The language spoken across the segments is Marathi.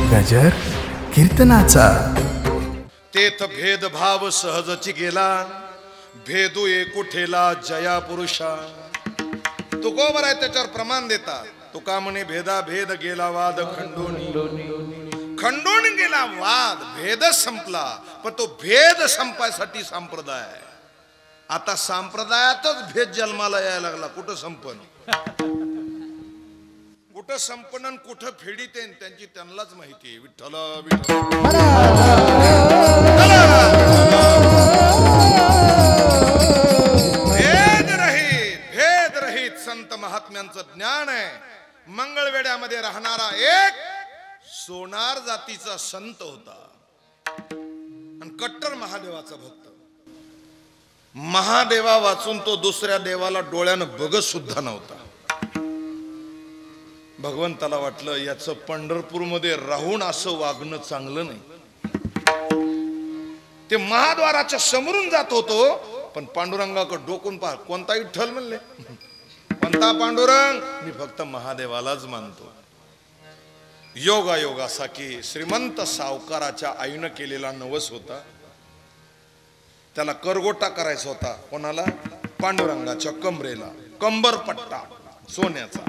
गजर कीर्तनाचा तेथ भेदभाव सहजची गेला भेदू एकुठेला जया पुरुषा तुकोबर आहे त्याच्यावर प्रमाण देतात तुका म्हणे भेदा भेद गेला वाद खंडून गेला वाद भेद संपला पण तो भेद संपायसाठी संप्रदाय आता संप्रदायातच भेद जन्माला यायला लागला कुठं संपन कुठं संपन्न कुठं फेडीत त्यांची त्यांनाच माहिती आहे विठ्ठल भेद रहित संत महात्म्यांचं ज्ञान आहे मंगळवेड्यामध्ये राहणारा एक सोनार जातीचा संत होता आणि कट्टर महादेवाचा भक्त महादेवा वाचून तो दुसऱ्या देवाला डोळ्यानं बघत सुद्धा नव्हता भगवंताला वाटलं याचं पंढरपूरमध्ये राहून असं वागणं चांगलं नाही ते महाद्वाराच्या समोरून जात होतो पण पांडुरंगाकडे डोकून पहा कोणता विठ्ठल म्हणले कोणता पांडुरंग मी फक्त महादेवालाच मानतो योगा असा की श्रीमंत सावकाराच्या आईनं केलेला नवस होता त्याला करगोटा करायचा होता कोणाला पांडुरंगाच्या कमरेला कंबरपट्टा सोन्याचा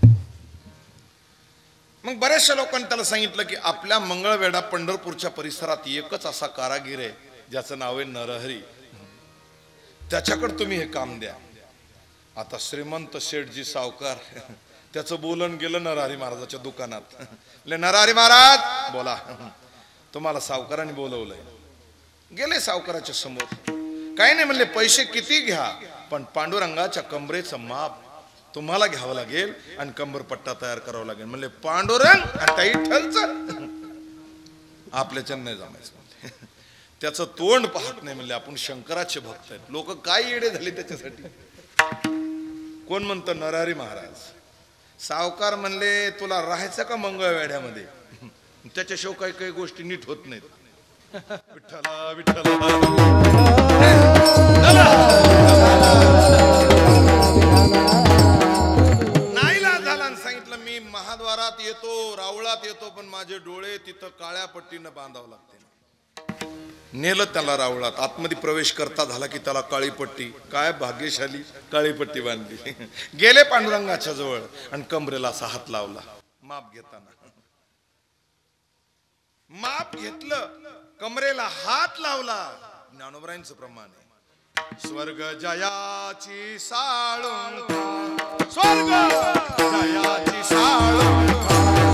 मग बऱ्याचशा लोकांनी त्याला सांगितलं की आपल्या मंगळवेढा पंढरपूरच्या परिसरात एकच असा कारागीर आहे ज्याचं नाव आहे नरहरी त्याच्याकडे तुम्ही हे काम द्या आता श्रीमंत शेठजी सावकार त्याचं बोलन गेलं नरहरी महाराजाच्या दुकानात नरहरी महाराज बोला तुम्हाला सावकाराने बोलवलंय गेले सावकाराच्या समोर काही नाही म्हणले पैसे किती घ्या पण पांडुरंगाच्या कमरेचं माप तुम्हाला घ्यावं लागेल आणि कंबरपट्टा तयार करावा लागेल म्हणले पांडुरंग काही ठलचं आपल्याच्यानं नाही जमायचं त्याचं तोंड पाहत नाही म्हणले आपण शंकराचे भक्त आहेत लोक काय येडे झाले त्याच्यासाठी कोण म्हणतं नरहरी महाराज सावकार म्हणले तुला राहायचं का मंगळवेढ्यामध्ये त्याच्याशिवाय काही काही गोष्टी नीट होत नाहीत विठ्ठला विठ्ठला नाईला झाला आणि सांगितलं मी महाद्वारात येतो रावळात येतो पण माझे डोळे तिथं काळ्या पट्टीनं बांधावं लागते नेलं त्याला रावळात आतमध्ये प्रवेश करता झाला की त्याला काळी पट्टी काय भाग्यशाली काळी पट्टी बांधली गेले पांडुरंगाच्या जवळ आणि कमरेला असा हात लावला माप घेताना माप घेतलं कमरेला हात लावला ज्ञानोबरायांचं प्रमाण आहे स्वर्ग जयाची साळुंका स्वर्ग जयाची साळुंका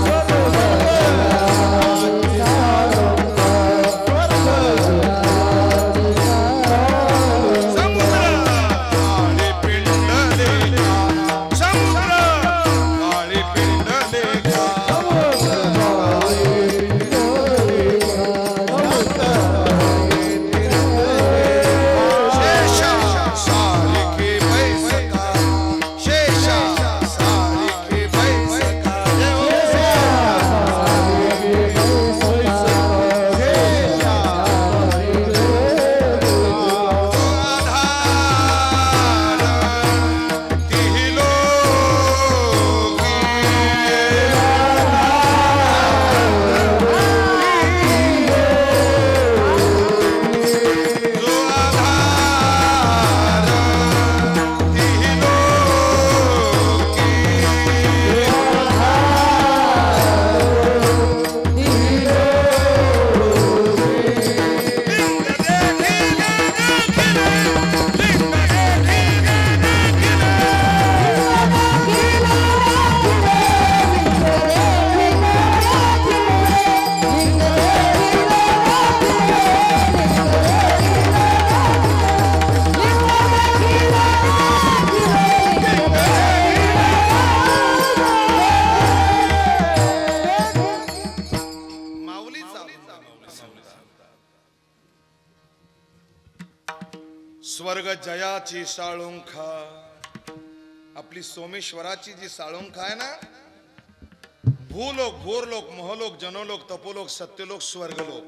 स्वर्ग जयाची साळुंखा आपली सोमेश्वराची जी साळुंखा आहे ना भूलोक भोरलोक मोहलोक जनोलोक तपोलोक सत्यलोक स्वर्गलोक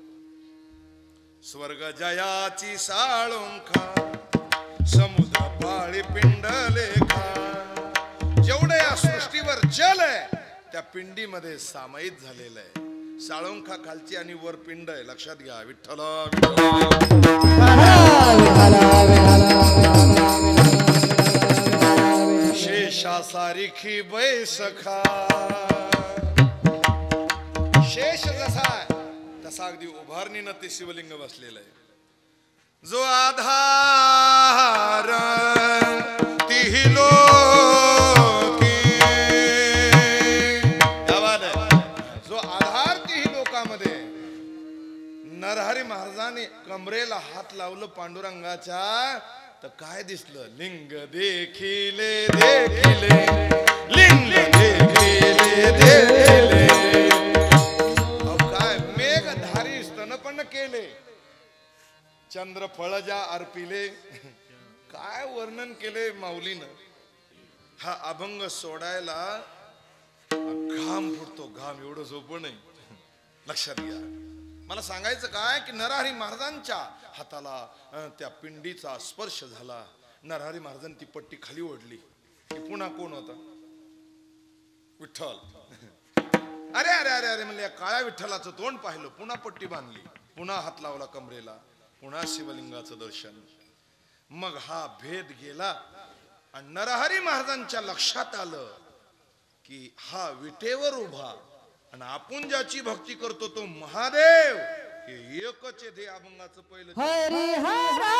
स्वर्ग जयाची साळुंखा समुद्र पाळी पिंड लेखा जेवढे या सृष्टीवर जल आहे त्या पिंडीमध्ये सामायिक झालेलं आहे साळुंखा खालची आणि वर पिंड आहे, लक्षात घ्या. विठ्ठल शेषा सारिखी बैसखा. शेष जसा तसा अगदी उभारणीनं ते शिवलिंग बसलेलं आहे. जो आधार तिही लोकी, जो आधार तिही लोकांमध्ये. नरहरी महाराजांनी कमरेला हात लावलं पांडुरंगाच्या तर काय दिसलं? लिंग देखिले देखिले, लिंग देखिले देखिले. काय मेघधारी स्तनपण केले, चंद्र फळ ज्या अर्पिले. काय वर्णन केले माऊलीनं. हा अभंग सोडायला घाम फुटतो, घाम एवढं सोपं नाही. लक्षात घ्या. मला सांगायचं काय की नरहरी महाराजांच्या हाताला त्या पिंडीचा स्पर्श झाला. नरहरी महाराजांनी ती पट्टी खाली ओढली की पुन्हा कोण होता? विठ्ठल. अरे अरे अरे अरे म्हणजे काळ्या विठ्ठलाचं तोंड पाहिलं, पुन्हा पट्टी बांधली, पुन्हा हात लावला कमरेला, पुन्हा शिवलिंगाचं दर्शन. मग हा भेद गेला आणि नरहरी महाराजांच्या लक्षात आलं की हा विटेवर उभा आणि आपण ज्याची भक्ती करतो तो महादेव. हे एकच आहे. अभंगाचं पहिलं हरिहरा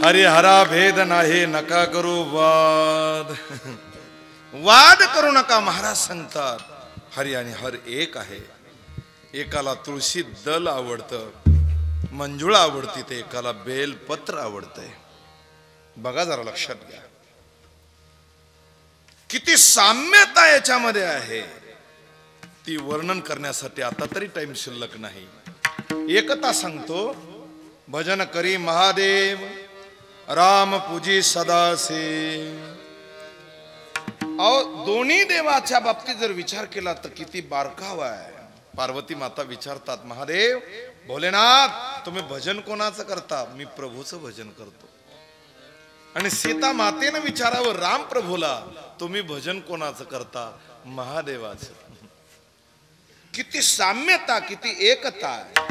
हरिहरा भेद नाही नका करू वाद. वाद करू नका. महाराज सांगतात हरी आणि हर एक आहे. एकाला तुळशी दल आवडतं, मंजुळा आवडती, ते एकाला बेलपत्र आवडतंय. बघा जरा लक्षात घ्या किती साम्यता याच्यामध्ये आहे. ती वर्णन करण्यासाठी आता तरी टाइम शिल्लक नाही. एकता सांगतो. भजन करी महादेव, राम पूजी सदासे. अहो दोन्ही देवाच्या बाबतीत जर विचार केला तर किती बारकावा आहे. पार्वती माता विचारतात महादेव भोलेनाथ तुम्ही भजन कोणाचं करता? मी प्रभूचं भजन करतो. आणि सीता मातेनं विचारावं राम प्रभूला तुम्ही भजन कोणाचं करता? महादेवाचं. किती साम्यता, किती एकता आहे.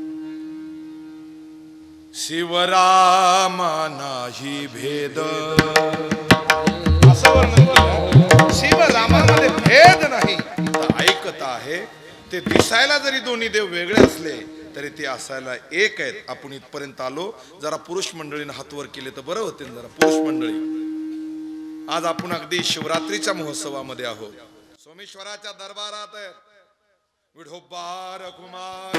शिवरामा नाही भेद असं वर्णन केलं. शिवरामामध्ये भेद नाही तर ऐकता आहे. ते दिसायला जरी दोन्ही देव वेगळे असले तरी ते असायला एक आहेत. आपण इथपर्यंत आलो. जरा पुरुष मंडळीने हात वर केले तर बरं होते. जरा पुरुष मंडळी, आज आपण अगदी शिवरात्रीच्या महोत्सवामध्ये आहोत. सोमेश्वराच्या दरबारात आहे. विठोबार कुमार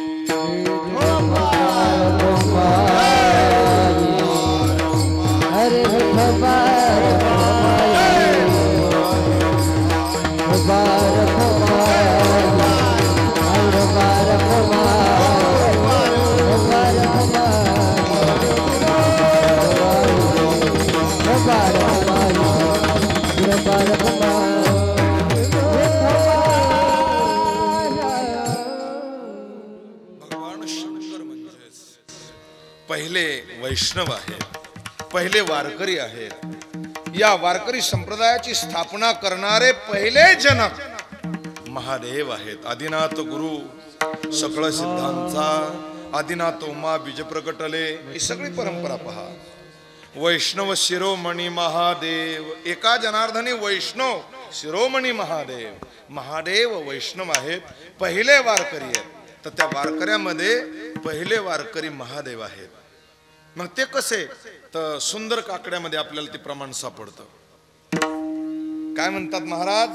पहिले वैष्णव आहेत, पहिले वारकरी आहेत. या वारकरी संप्रदायाची स्थापना करणारे पहिले जनक महादेव आहेत. आदिनाथ गुरु सकळ सिद्धांचा, आदिनाथ उमा बीज प्रकटले, ही सगळी परंपरा पहा. वैष्णव शिरोमणी महादेव, एका जनार्दनी वैष्णव शिरोमणी महादेव. महादेव वैष्णव आहेत, पहिले वारकरी आहेत. तर त्या वारकऱ्यामध्ये पहिले वारकरी महादेव आहेत. मग ते कसे? तर सुंदर काकड्यामध्ये आपल्याला ते प्रमाण सापडतं. काय म्हणतात महाराज?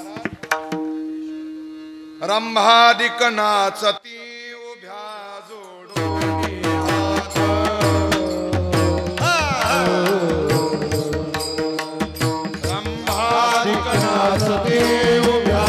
रंभादिक नाचती उभ्या जोडून हात. रंभादिक नाचती उभ्या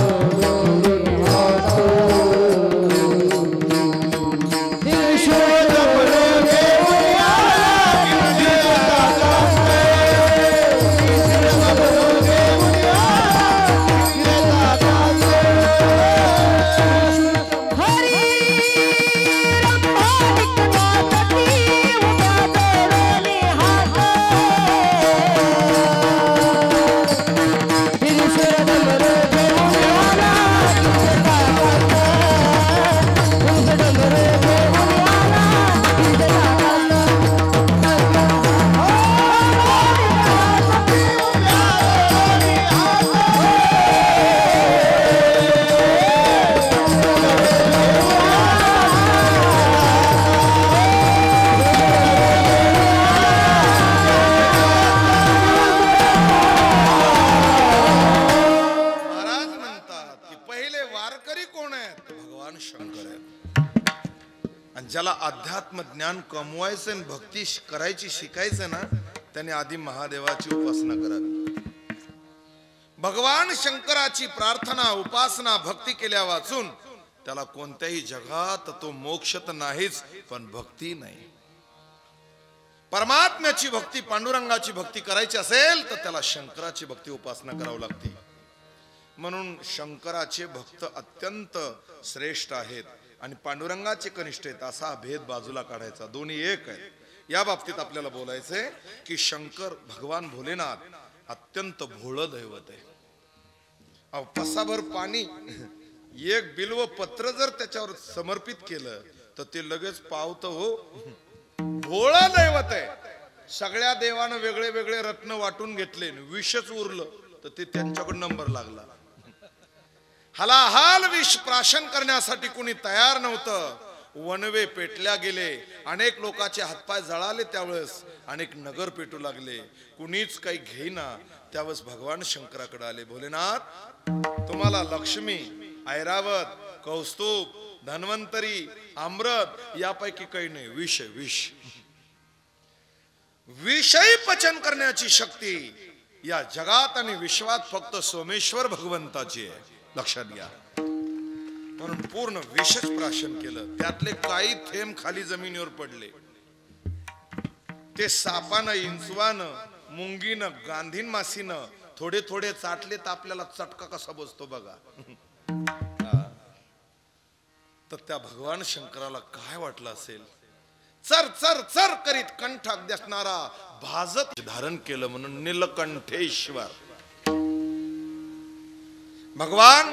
ज्याला अध्यात्म ज्ञान कमवायचं आणि भक्ती करायची शिकायचं ना, त्याने आधी महादेवाची उपासना करावी. भगवान शंकराची प्रार्थना, उपासना, भक्ती केल्या वाचून त्याला कोणत्याही जगात तो मोक्ष तर नाहीच, पण भक्ती नाही. परमात्म्याची भक्ती, पांडुरंगाची भक्ती करायची असेल तर त्याला शंकराची भक्ती उपासना करावी लागते. म्हणून शंकराचे भक्त अत्यंत श्रेष्ठ आहेत आणि पांडुरंगाचे कनिष्ठ आहेत, असा भेद बाजूला काढायचा. दोन्ही एक आहेत. या बाबतीत आपल्याला बोलायचंय की शंकर भगवान भोलेनाथ अत्यंत भोळं दैवत आहे. अहो पसाभर पाणी, एक बिल्व पत्र जर त्याच्यावर समर्पित केलं तर ते लगेच पावतं. हो, भोळं दैवत आहे. सगळ्या देवानं वेगळे वेगळे रत्न वाटून घेतले, विषच उरलं तर ते त्यांच्याकडे नंबर लागला. हलाहाल विष प्राशन करण्यासाठी कोणी तयार नव्हतं. वनवे पेटल्या गेले, अनेक लोकांचे हातपाय जळाले, त्यावेळेस अनेक नगर पेटू लागले, कुणीच काही घेईना, त्यावेळेस भगवान शंकराकडे आले. भोलेनाथ, तुम्हाला लक्ष्मी, ऐरावत, कौस्तुभ, धन्वंतरी, अमृत यापैकी काही नाही, विष विष विषयी पचन करण्याची शक्ती या जगात आणि विश्वात फक्त सोमेश्वर भगवंताची आहे. लक्षात घ्या. म्हणून पूर्ण विषच प्राशन केलं. त्यातले काही थेंब खाली जमिनीवर पडले. ते सापानं, इंचवानं, मुंगीनं, गांधीन मासीनं थोडे थोडे चाटले तर आपल्याला चटका कसा बसतो बघा. तर त्या भगवान शंकराला काय वाटलं असेल. चर चर चर करीत कंठ अगदी असणारा भाजत धारण केलं म्हणून नीलकंठेश्वर. भगवान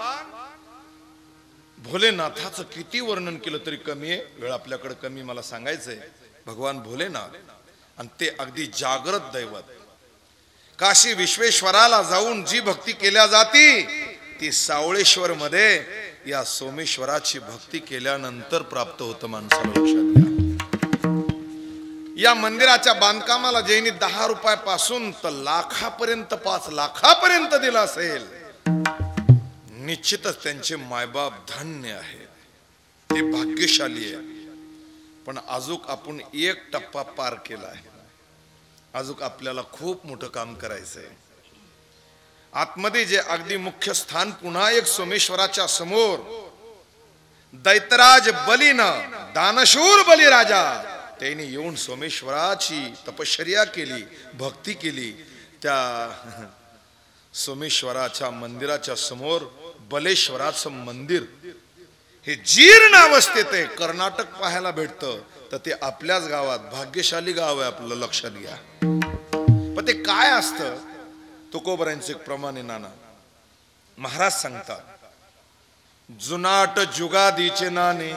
भोलेनाथाचं किती वर्णन केलं तरी कमी आहे. वेळ आपल्याकडे कमी, मला सांगायचंय. भगवान भोलेनाथ आणि ते अगदी जागृत दैवत. काशी विश्वेश्वराला जाऊन जी भक्ती केल्या जाती ती सावळेश्वर मध्ये या सोमेश्वराची भक्ती केल्यानंतर प्राप्त होतं माणसाला. लक्षात घ्या. या मंदिराच्या बांधकामाला ज्यांनी 10 रुपयापासून तर लाखापर्यंत, 5 लाखापर्यंत दिला असेल, निश्चितच त्यांचे मायबाप धन्य आहेत, ते भाग्यशाली आहे. पण अजून आपण एक टप्पा पार केला आहे. अजून आपल्याला खूप मोठं काम करायचंय. आतमध्ये जे अगदी मुख्य स्थान, पुन्हा एक सोमेश्वराच्या समोर दैत्यराज बलीनं, दानशूर बलीराजा, त्यांनी येऊन सोमेश्वराची तपश्चर्या केली, भक्ती केली. त्या सोमेश्वराच्या मंदिराच्या समोर बलेश्वराचं मंदिर हे जीर्ण अवस्थेत आहे. कर्नाटक पाहायला भेटतं तर ते आपल्याच गावात, भाग्यशाली गाव आहे आपलं. लक्षात घ्या. पण ते काय असतं, तुकोबरांचे एक प्रमाणे नाना महाराज सांगतात, जुनाट जुगादीचे नाणे.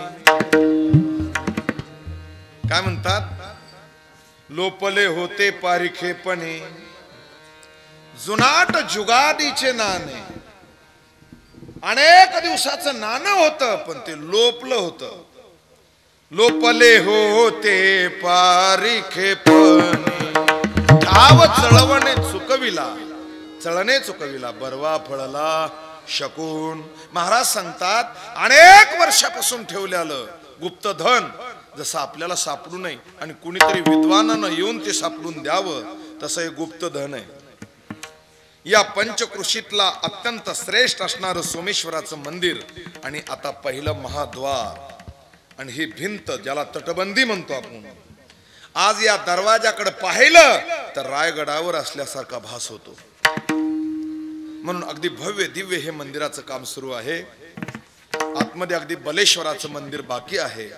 काय म्हणतात, लोपले होते पारिखेपणे, जुनाट जुगादीचे नाणे. अनेक दिवसाचं नाणं होतं पण ते लोपलं होतं. लोपले होते पारिखेपणे, गाव चळवणे चुकविला, चळणे चुकविला, बरवा फळला शकून. महाराज सांगतात, अनेक वर्षापासून ठेवलेलं गुप्तधन जसं आपल्याला सापडू नये आणि कुणीतरी विद्वानानं येऊन ते सापडून द्यावं, तसं हे गुप्तधन आहे. या पंचकृषीतला अत्यंत श्रेष्ठ असणारं सोमेश्वराचं मंदिर आणि आता पहिलं महाद्वार आणि ही भिंत ज्याला तटबंदी म्हणतो आपण. आज या दरवाजाकडे पाहिलं तर रायगडावर असल्यासारखा भास होतो. म्हणून अगदी भव्य दिव्य हे मंदिराचं काम सुरू आहे. आतमध्ये अगदी बलेश्वराचं मंदिर बाकी आहे.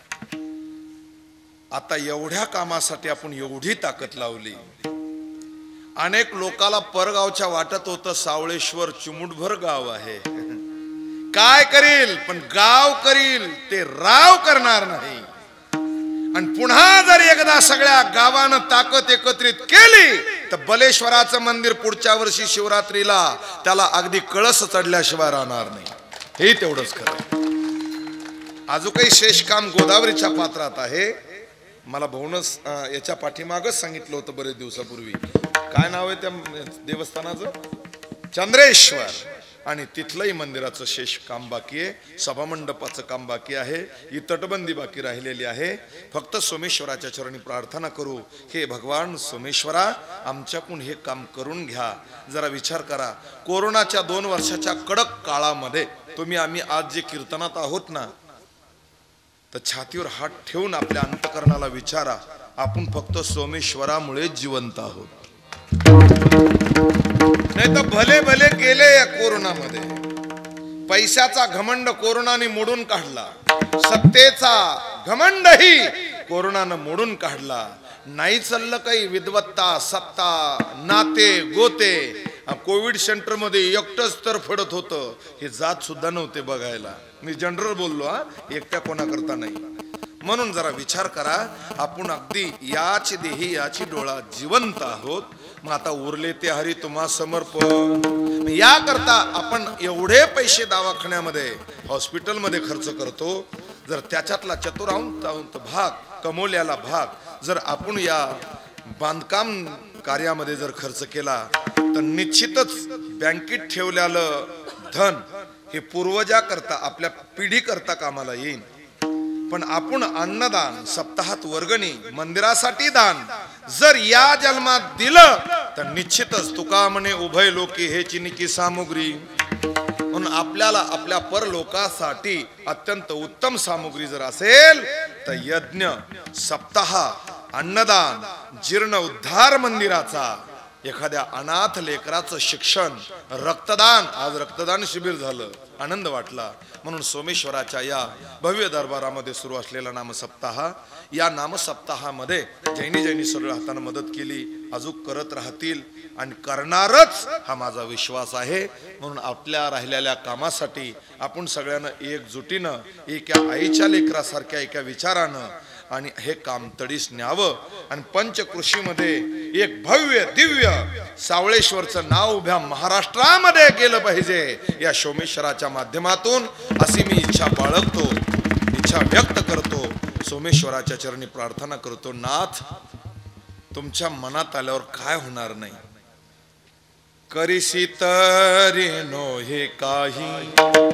आता एवढ्या कामासाठी आपण एवढी ताकद लावली. अनेक लोकाला परगावच्या वाटत होतं सावळेश्वर चिमुटभर गाव आहे, काय करील, पण गाव करील ते राव करणार नाही. आणि पुन्हा जर एकदा सगळ्या गावानं ताकद एकत्रित केली तर बलेश्वराचं मंदिर पुढच्या वर्षी शिवरात्रीला त्याला अगदी कळस चढल्याशिवाय राहणार नाही. हे तेवढंच खरं. अजून काही शेष काम गोदावरीच्या पात्रात आहे. मला भाऊनच याच्या पाठीमागच सांगितलं होतं बरेच दिवसापूर्वी. काय नाव आहे त्या देवस्थानाचं, चंद्रेश्वर. आणि तिथलंही मंदिराचं शेष काम बाकी आहे. सभामंडपाचं काम बाकी आहे. ही तटबंदी बाकी राहिलेली आहे. फक्त सोमेश्वराच्या चरणी प्रार्थना करू, हे भगवान सोमेश्वरा आमच्याकडून हे काम करून घ्या. जरा विचार करा, कोरोनाच्या 2 वर्षाच्या कडक काळामध्ये तुम्ही आम्ही आज जे कीर्तनात आहोत ना, तर छातीवर हात ठेवून आपल्या अंतकरणाला विचारा, आपण फक्त सोमेश्वरामुळे जिवंत आहोत. नाही तर भले भले गेले या कोरोनामध्ये. पैशाचा घमंड कोरोनाने मोडून काढला, सत्तेचा घमंडही कोरोनानं मोडून काढला. नाही चाललं काही विद्वत्ता, सत्ता, नाते गोते. कोविड सेंटर मध्ये एकटंच तर फडत होतं, हे जात सुद्धा नव्हते बघायला. मी जनरल बोललो, हा, एकट्या कोणाकरता नाही. म्हणून जरा विचार करा, आपण अगदी याची देही याची डोळा जिवंत आहोत. मग आता उरले ते हरी तुम्हा समर्पण. या करता आपण एवढे पैसे दवाखान्यामध्ये हॉस्पिटलमध्ये खर्च करतो. जर त्याच्यातला चतुरांश भाग कमवल्याला भाग जर आपण या बांधकाम कार्यामध्ये जर खर्च केला तर निश्चितच बँकेत ठेवलेलं धन हे पूर्वजा करता आपल्या पिढी करता कामाला येईल. पण आपण अन्नदान, सप्ताहात वर्गणी, मंदिरासाठी दान जर या जन्मात दिलं तर निश्चितच तुका म्हणे उभय लोकी हे चिनिकी सामुग्री. म्हणून आपल्याला आपल्या परलोकासाठी अत्यंत उत्तम सामुग्री जर असेल तर यज्ञ, सप्ताह, अन्नदान, जीर्ण उद्धार मंदिराचा, एखाद्या अनाथ लेकराचं शिक्षण, रक्तदान. आज रक्तदान शिबिर झालं, आनंद वाटला. म्हणून सोमेश्वराच्या या भव्य दरबारामध्ये सुरू असलेला नामसप्ताह, या नामसप्ताहामध्ये जैनी सरळ हाताने मदत केली, अजून करत राहतील आणि करणारच हा माझा विश्वास आहे. म्हणून आपल्या राहिलेल्या कामासाठी आपण सगळ्यांना एकजुटीनं एका आईच्या लेकरासारख्या एका विचारानं आणि हे काम तडीस न्यावं. आणि पंचकृषीमध्ये एक भव्य दिव्य सावळेश्वरचं नाव उभ्या महाराष्ट्रामध्ये गेलं पाहिजे या सोमेश्वराच्या माध्यमातून अशी मी इच्छा बाळगतो, इच्छा व्यक्त करतो. सोमेश्वराच्या चरणी प्रार्थना करतो, नाथ तुमच्या मनात आल्यावर काय होणार नाही, करीसी तरी नो हे काही,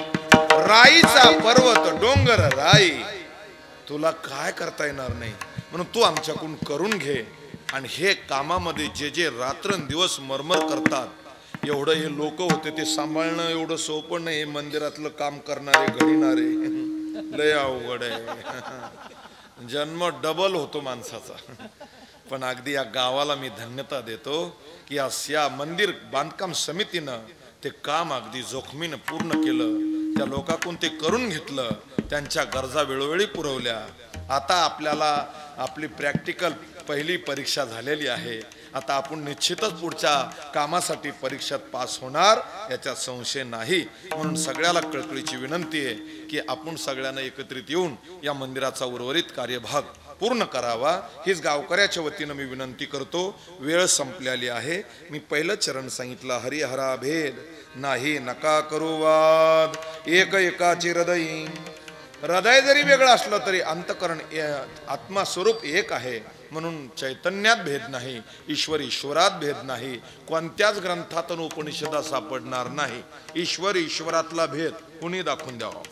राईचा पर्वत डोंगर राई, तुला काय करता येणार नाही. म्हणून तू आमच्याकडून करून घे. आणि हे कामामध्ये जे जे रात्रंदिवस मरमर करतात, एवढं हे लोक होते ते सांभाळणं एवढं सोपं नाही. मंदिरातलं काम करणारे घडीणारे लय अवघड आहे. जन्म डबल होतो माणसाचा. पण अगदी या गावाला मी धन्यता देतो की या मंदिर बांधकाम समितीनं ते काम अगदी जोखमीनं पूर्ण केलं. त्या लोकांकडून ते करून घेतलं, त्यांच्या गरजा वेळोवेळी पुरवल्या. आता आपल्याला आपली प्रॅक्टिकल पहिली परीक्षा झालेली आहे. आता आपण निश्चितच पुढच्या कामासाठी परीक्षेत पास होणार याच्यात संशय नाही. म्हणून सगळ्याला कळकळीची विनंती आहे की आपण सगळ्यांना एकत्रित येऊन या मंदिराचा उर्वरित कार्यभाग पूर्ण करावा हीच गावकऱ्याच्या वतीनं मी विनंती करतो. वेळ संपलेली आहे. मी पहिलं चरण सांगितलं, हरिहरा भेद नाही नका करू वाद, एक एकाची हृदयी. हृदय जरी वेगळं असलं तरी अंतकरण आत्मा स्वरूप एक आहे. म्हणून चैतन्यात भेद नाही, ईश्वरात भेद नाही. कोणत्याच ग्रंथातून उपनिषदात सापडणार नाही. ईश्वरातला भेद कुणी दाखवून द्यावा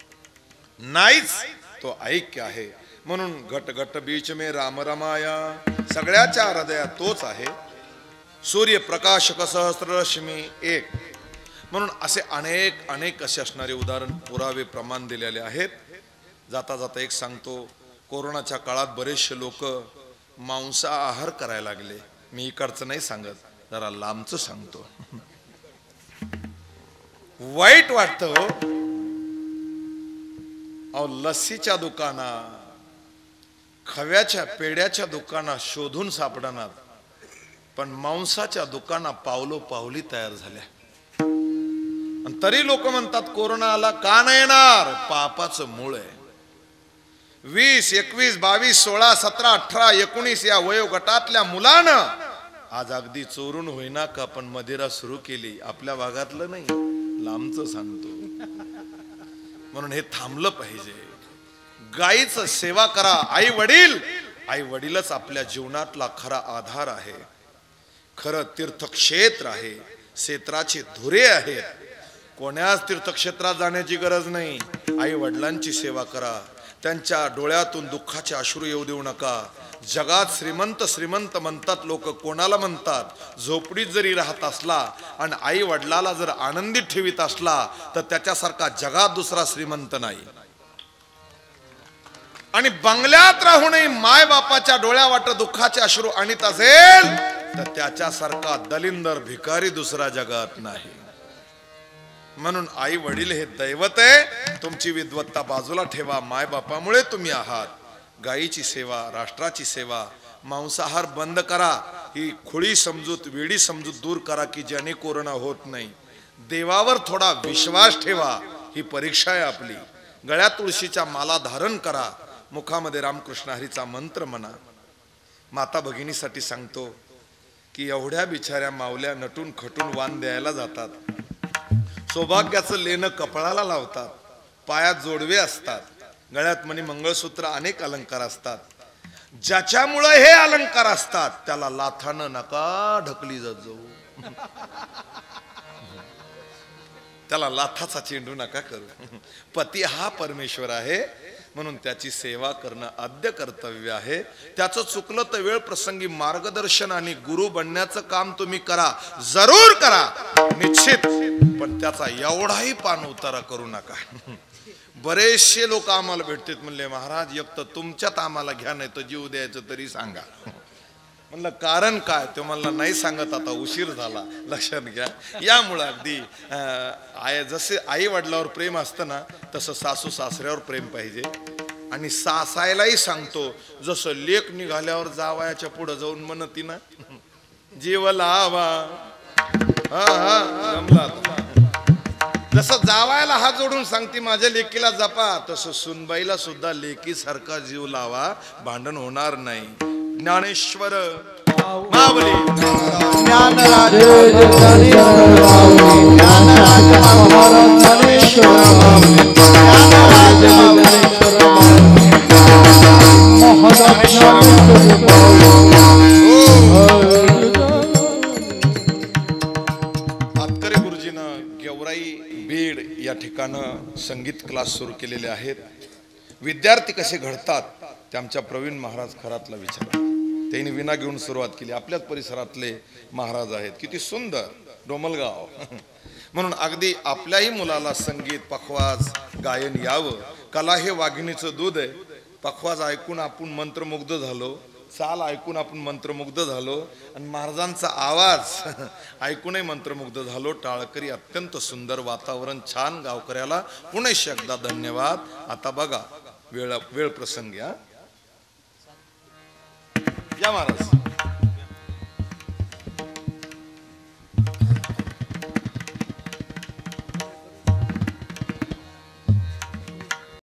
नाहीच, तो ऐक्य आहे. म्हणून घट घट बीच में राम रमाया, सगळ्याच्या हृदयात तोच आहे. सूर्य प्रकाशक सहस्ररश्मी एक. म्हणून असे अनेक असे असणारे उदाहरण पुरावे प्रमाण दिलेले आहेत. जाता जाता एक सांगतो, कोरोनाच्या काळात बरेचसे लोक मांसाहार करायला लागले. मी इकडचं नाही सांगत, जरा लांबचं सांगतो. वाईट वाटतं. अहो, लस्सीच्या दुकानात, खव्याच्या पेड्याच्या दुकानात शोधून सापडणार, पण मांसाच्या दुकानात पावली तयार झाल्या. तरी लोक म्हणतात कोरोना आला का नाही येणार, पापाचं मूळ आहे. 20, 21, 22, 16, 17, 18, 19 या वयोगटातल्या मुलानं आज अगदी चोरून होईना का पण मदिरा सुरू केली. आपल्या भागातलं नाही, लांबचं सांगतो. म्हणून हे थांबलं पाहिजे. गायीचं सेवा करा. आई वडीलच आपल्या जीवनातला खरा आधार आहे, खरं तीर्थक्षेत्र आहे, क्षेत्राचे धुरे आहेत. कोण्याच तीर्थक्षेत्रात जाण्याची गरज नाही. आई वडिलांची सेवा करा. त्यांच्या डोळ्यातून दुःखाचे अश्रू येऊ देऊ नका. जगात श्रीमंत म्हणतात लोक, कोणाला म्हणतात? झोपडीत जरी राहत असला आणि आई वडिलाला जर आनंदित ठेवीत असला तर त्याच्यासारखा जगात दुसरा श्रीमंत नाही. आणि बंगल्यात राहूनही माय बापाच्या डोळ्यावाट दुःखाचे अश्रू आणीत असेल तर त्याच्यासारखा दलिंदर भिकारी दुसरा जगात नाही. म्हणून आई वडील हे दैवत आहे. तुमची विद्वत्ता बाजूला ठेवा. माय बापामुळे तुम्ही आहात. गायीची सेवा, राष्ट्राची सेवा, मांसाहार बंद करा. ही खुळी समजूत, वेडी समजूत दूर करा की ज्याने कोरोना होत नाही. देवावर थोडा विश्वास ठेवा. ही परीक्षा आहे आपली. गळ्यात तुळशीच्या माला धारण करा. मुखामध्ये रामकृष्ण हरीचा मंत्र म्हणा. माता भगिनीसाठी सांगतो की एवढ्या बिचाऱ्या मावल्या नटून खटून वाण द्यायला जातात. सौभाग्याचं लेणं कपाळाला लावतात, पायात जोडवे असतात, गळ्यात मणी मंगळसूत्र अनेक अलंकार असतात. ज्याच्यामुळे हे अलंकार असतात त्याला लाथानं नका ढकली जात जाऊ. त्याला लाथाचा चेंडू नका करू. पती हा परमेश्वर आहे म्हणून त्याची सेवा करणं आद्य कर्तव्य आहे. त्याचं चुकलं तर वेळ प्रसंगी मार्गदर्शन आणि गुरु बनण्याचं काम तुम्ही करा, जरूर करा, निश्चित. पण त्याचा एवढाही पान उतारा करू नका. बरेचसे लोक आम्हाला भेटतात, म्हणले महाराज एक तर तुमच्यात आम्हाला घ्या, नाही तर जीव द्यायचं तरी सांगा. म्हणलं कारण काय? ते म्हणला नाही सांगत, आता उशीर झाला, लक्षात घ्या. यामुळं अगदी जसे आई वडिलावर प्रेम असतं ना तसं सासू सासऱ्यावर प्रेम पाहिजे. आणि सासायलाही सांगतो, जसं लेक निघाल्यावर जावयाच्या पुढे जाऊन म्हणती ना जीव लावा, जमला. जसं जावायला हात जोडून सांगते माझ्या लेकीला जपा, तसं सुनबाईला सुद्धा लेकी सारखा जीव लावा, भांडण होणार नाही. ज्ञानेश्वर माऊली ज्ञानराज ज्ञानेश्वर माऊली, ज्ञानराज महाराज ज्ञानेश्वर माऊली, ज्ञानराज ज्ञानेश्वर माऊली, महाराज आतकरे गुरुजीनं गेवराई बीड या ठिकाणं संगीत क्लास सुरू केलेले आहेत. विद्यार्थी कसे घडतात ते आमच्या प्रवीण महाराज खरातला विचारा. त्यांनी विना घेऊन सुरुवात केली. आपल्याच परिसरातले महाराज आहेत, किती सुंदर, डोमलगाव. म्हणून अगदी आपल्याही मुलाला संगीत पखवाज गायन यावं. कला हे वाघिणीचं दूध आहे. पखवाज ऐकून आपण मंत्रमुग्ध झालो, चाल ऐकून आपण मंत्रमुग्ध झालो, आणि महाराजांचा आवाज ऐकूनही मंत्रमुग्ध झालो. टाळकरी अत्यंत सुंदर वातावरण, छान. गावकऱ्याला पुन्हा एकदा धन्यवाद. आता बघा वेळ प्रसंगी. या महाराज.